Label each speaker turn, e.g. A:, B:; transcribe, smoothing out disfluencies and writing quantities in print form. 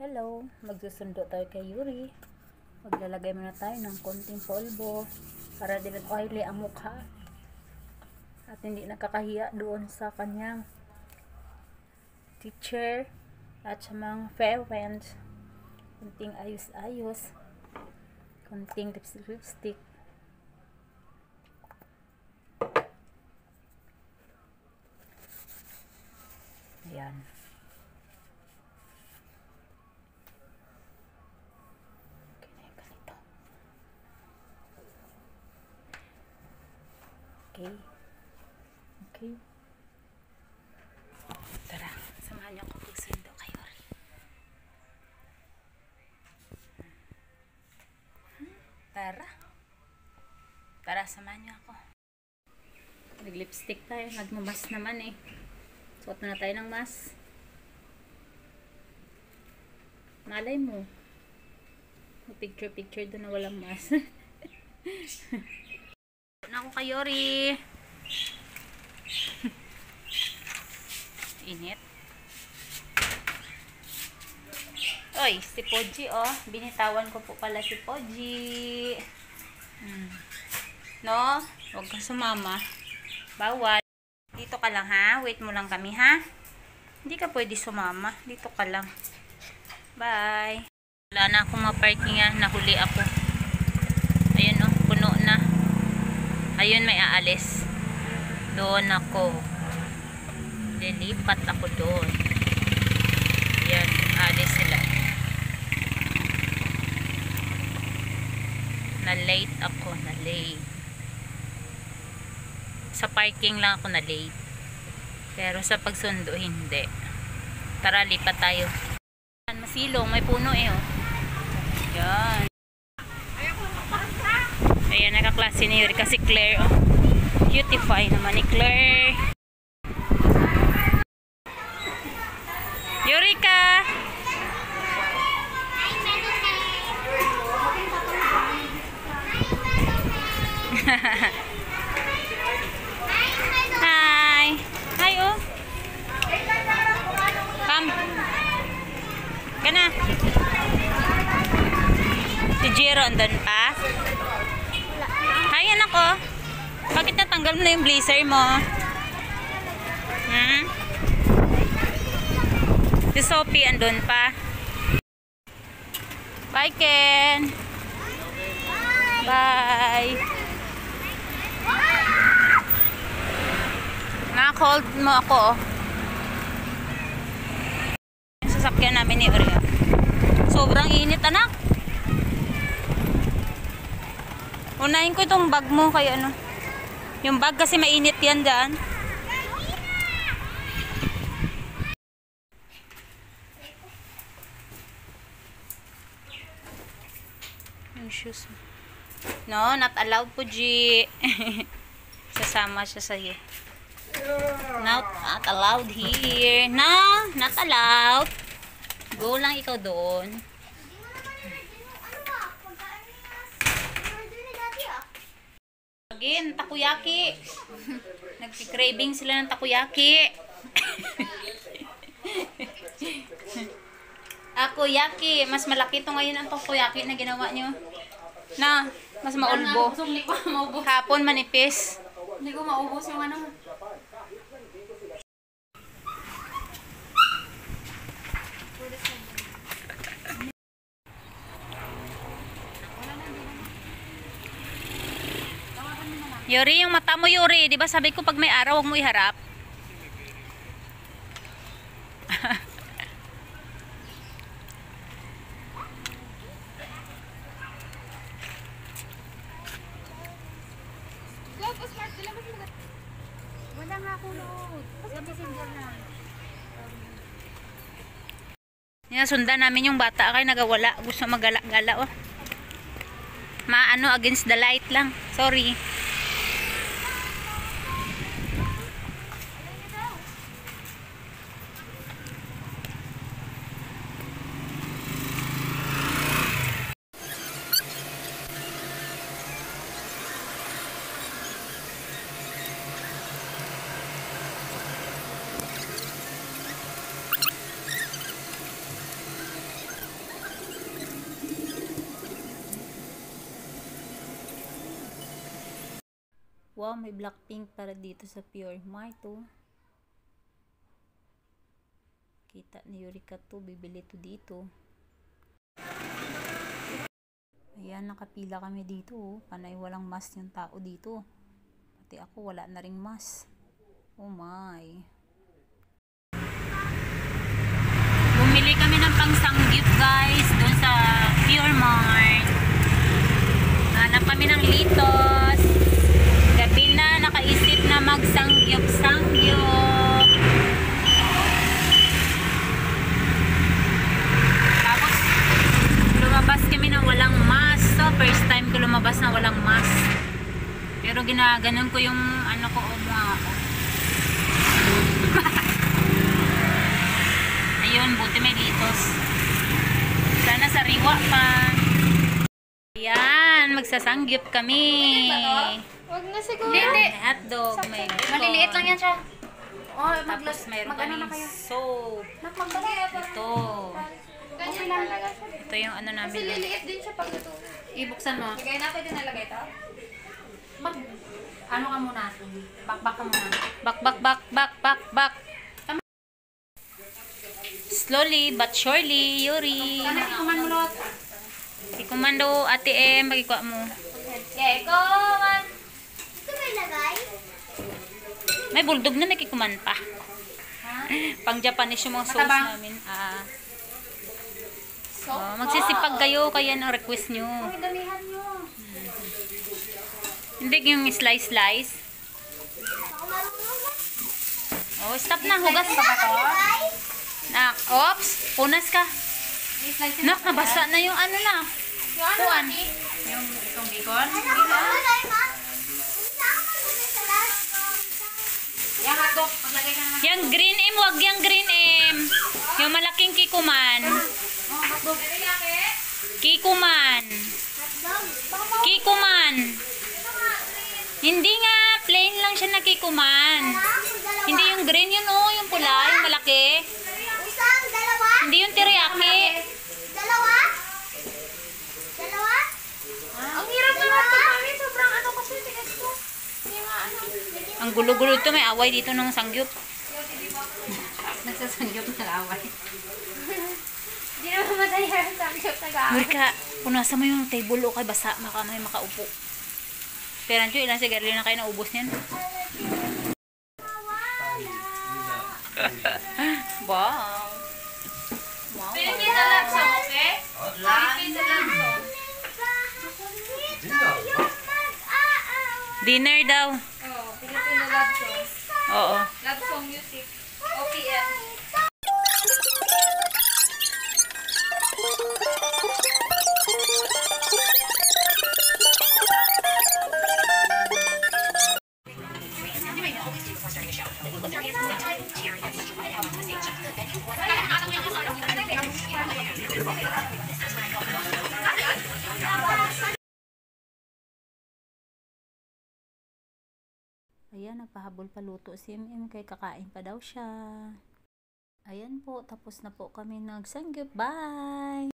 A: Hello, magsusundo tayo kay Yuri. Maglalagay muna tayo ng konting polvo para din oily ang mukha at hindi nakakahiya doon sa kanyang teacher at sa mga parents. Konting ayos-ayos, konting lipstick. Ayan. Okay. Okay. Tara, samahan niyo ako magsundo kay Yuri. Tara. Tara, samahan niyo ako. Nag-lipstick tayo. Nagmamas naman eh. Suot na tayo ng mask. Malay mo. Picture doon na walang mask. Na ako kay Yuri. Init. Oy, si Poji oh. Binitawan ko po pala si Poji. No? Huwag kang sumama. Bawal. Dito ka lang ha. Wait mo lang kami ha. Hindi ka pwede sumama. Dito ka lang. Bye. Wala na akong maparking ha. Nahuli ako. Ayun oh. Puno na. Ayun may aalis. Doon ako. Lilipat ako doon. Yan. Aalis sila. Na-late ako. Na-late. Sa parking lang ako na-late. Pero sa pagsundo, hindi. Tara, lipat tayo. Masilong. May puno eh oh. Yan. Ayan, nakaklase ni Yuri kasi Claire, oh. Cutify naman ni Claire. Eureka! Hi! Hi, oh. Come. Kana. Si Jiro andun pa? Hi, anak ko. Bakit natanggal mo na yung blazer mo? Si Sophie andun pa. Bye, Ken. Bye. Na-cold mo ako. Yung sasakyan namin ni Uri. Sobrang init, anak. Unahin ko itong bag mo kaya ano. Yung bag kasi mainit yan dyan. Yung shoes mo. No, not allowed po, G. Sasama siya sa'yo. Not allowed here. No, not allowed. Go lang ikaw doon. Again, takoyaki. Nagki-craving sila ng takoyaki. Takoyaki. Mas malaki ito ngayon ang takoyaki na ginawa nyo. Na, mas maulbo. Hapon manipis.
B: Hindi ko maubos yung ano.
A: Yuri, yung mata mo, Yuri. Di ba sabi ko pag may araw, huwag mo iharap?
B: Wala nga ako load. Sa messenger na.
A: Sundan namin yung bata kay nagawala. Gusto magala-gala, oh. Maano, against the light lang. Sorry. Wow, may Blackpink para dito sa Pure Mart, oh. Kita ni Eureka to, bibili to dito. Ayan, nakapila kami dito, oh. Panay walang mask yung tao dito. Pati ako, wala na ring mask. Oh my. Bumili kami ng pangsanggip, guys, dun sa Pure Mart. Hanap kami ng litos. Gabi na, nakaisip na magsangyup-sangyup. Tapos, lumabas kami na walang mask. So, first time ko lumabas na walang mask. Pero ginaganon ko yung ano ko, mga ako. Ayun, buti may litos. Sana sariwa pa. Ayan, magsasangyup kami.
B: Wag na siguro.
A: May hotdog, may bacon.
B: Maliliit lang yan siya. Oh,
A: Tapos mayroon
B: mag-ano na
A: kami
B: kayo?
A: soap. Ito.
B: Okay lang talaga siya.
A: Ito yung ano namin.
B: Kasi liliit din siya pag luto. Ibuksan mo. Lagay na, pwede nalagay ito? Ano ka muna? Bakbak ka muna.
A: Bak. Slowly but surely, Yuri.
B: Sana ikuman mo lot.
A: Ikumando, Ate M, magikuha mo.
B: Okay, ikuman.
C: Ito may lagay?
A: May bulldog na nakikuman pa. Pang Japanese yung mga sauce
B: Matabang.
A: namin. Magsisipag kayo, kaya ang request nyo.
B: Ay, damihan nyo.
A: Hindi yung slice.
C: Ako marunong na.
A: Oh, stop na, hugas pa ba to? Nak, oops, punas ka.
B: I-slice
A: Nak, nabasa na yung ano na.
B: Yung ano,
A: Kuan.
B: ate?
A: Yung itong bacon.
C: Ano ko malagay, ma? Isa ako malagay sa last.
B: Yung hotdog, maglagay ka naman.
A: Yung green M, wag yung green M. Yung malaking kikuman.
B: Oh, hotdog.
A: Kikuman.
C: Hotdog. Baka mo.
A: Kikuman. Hindi nga, plain lang siya na kikuman.
C: Dalawa.
A: Hindi yung green yun, oh, yung pula, yung malaki.
C: Isang, dalawa.
A: Hindi yung teriyaki.
C: Dalawa. Dalawa.
B: Ang hirap na hotdog namin. Sobrang ano kasi tigas ko. Hindi nga ano.
A: Ang gulo-gulo ito, may away dito ng sangyup.
B: Nagsasangyop na laway. Hindi naman masaya ang sangyop nag-aaway.
A: Murika, punasan mo yung table o kay basa, may makaupo. Pero anjo, ilang sigarilyo na kayo naubos niyan? Wow. Wow.
B: Pinakita lang sa okay? Pinakita lang sa
A: Dinner daw.
B: Oh, Filipino love song.
A: Oo.
B: Love song music. OPM.
A: Ayan, nagpahabol paluto si MM kay kakain pa daw siya. Ayan po, tapos na po kami nagsangyup. Bye!